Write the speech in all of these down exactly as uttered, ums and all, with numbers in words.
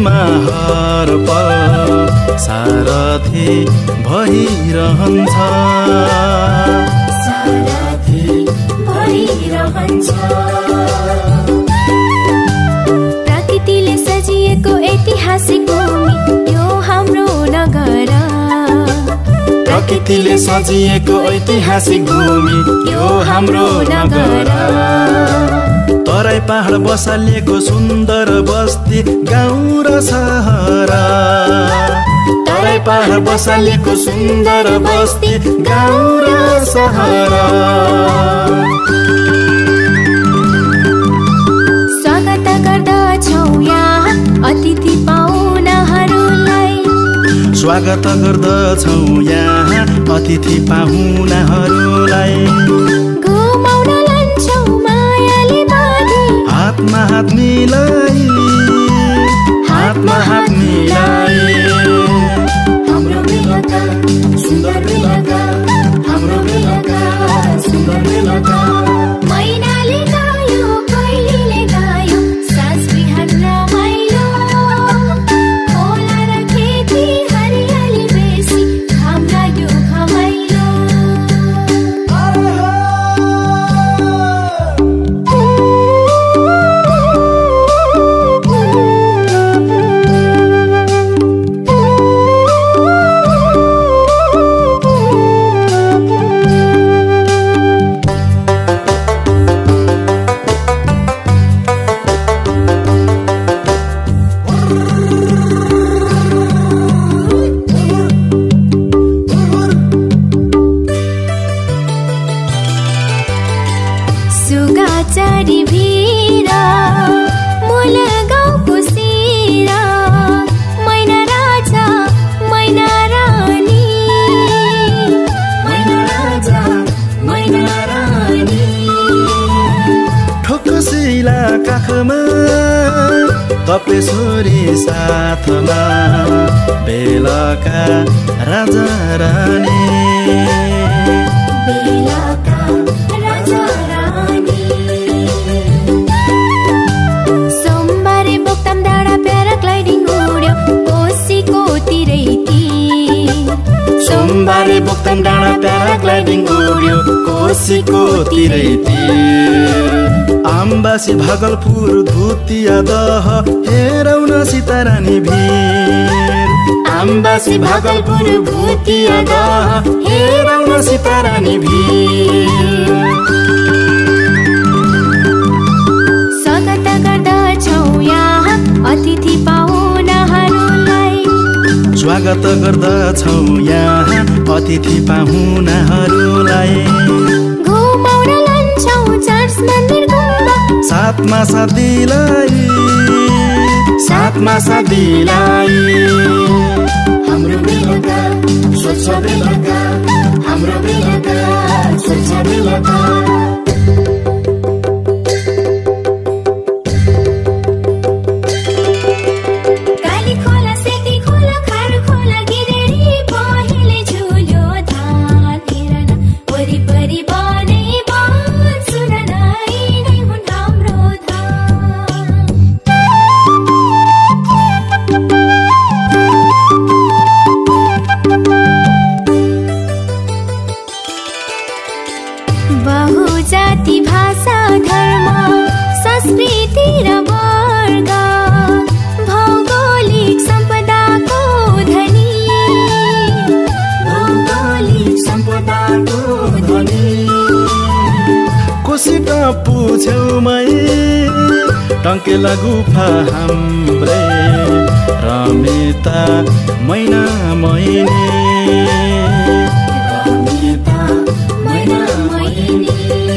जीवनमा हर पल सारथी भइरहन्छ सारथी भइरहन्छ प्रकृतिले सजिएको ऐतिहासिक भूमि यो हाम्रो नगर प्रकृतिले सजिएको ऐतिहासिक भूमि यो हाम्रो नगर तराई पहाड बसालिएको सुन्दर बस्ती गाउँ र सहर तराई पहाड बसालिएको सुन्दर बस्ती गाउँ र सहर स्वागत गर्दछौ यहाँ अतिथि पाहुनाहरूलाई स्वागत गर्दछौ यहाँ अतिथि पाहुनाहरूलाई घुमाउन लान्छौ मायाले बाँधी हातमा हात मिलाई हातमा हात मिलाई हाम्रो बेलका सुन्दर बेलका हाम्रो बेलका सुन्दर बेलका मैनाले गायो कोइलीले गायो साँझ बिहान रमाइलो खोला र खेती हरियाली बेसी घाम लाग्यो घमाइलो सुगाचारी भिरा मूल गाउँको सिरा मैना राजा मैना रानी मैना राजा मैना रानी ठोकसिला काखमा तपेश्वरी साथमा बेलका राजा रानी बेलका राजा रानी सोमबारे बोक्ताम डाँडा प्याराग्लाइडिङ उड्यो कोसीको तिरैती सोमबारे बोक्ताम डाँडा प्याराग्लाइडिङ उड्यो कोसीको तिरैती आम्बासी भागलपुर धुतिया दह हेरौ न सीतारानी भिर आम्बासी भागलपुर भुतिया दह हेरौ न सीतारानी भिर स्वागत गर्दछौ यहाँ अतिथि पाहुनाहरूलाई स्वागत गर्दछौ यहाँ अतिथि पाहुनाहरूलाई घुमाउन लान्छौ चर्च मन्दिर गुम्बा साथमा साथ दिलाई साथमा साथ दिलाई हाम्रो बेलका स्वच्छ बेलका हाम्रो बेलका स्वच्छ बेलका बहुजाति भाषा धर्म संस्कृति र वर्ग भौगोलिक सम्पदाको धनी भौगोलिक सम्पदाको धनी कोशी टापु छेउमै टङ्केला गुफा हाम्रै रमिता मैना मैनी रमिता मैना मैनी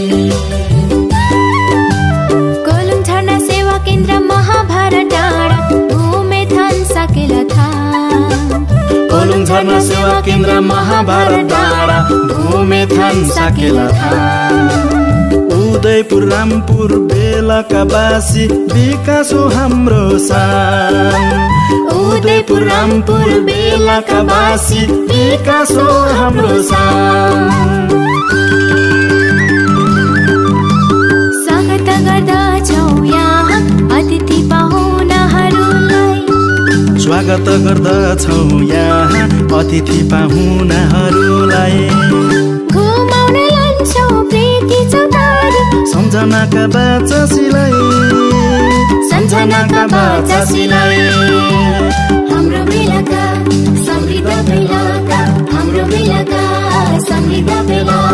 कोलुङ झरना सेवा केन्द्र महाभारत डाँडा घुमे थान सकेला थान कोलुङ झरना सेवा केन्द्र महाभारत डाँडा घुमे थान सकेला थान उदयपुर रामपुर बेलका बासी विकास हो हाम्रो सान उदयपुर रामपुर बेलका बासी विकास हो हाम्रो सान स्वागत गर्दछौ यहाँ अतिथि पाहुनाहरूलाई गर्दछौ यहाँ अतिथि पाहुनाहरूलाई घुमाउन लान्छौ प्रीति चौतारी सम्झनाका बाचा सिलाई सम्झनाका बाचा सिलाई हाम्रो बेलाका समृद्ध बेलाका हाम्रो बेलाका समृद्ध बेलाका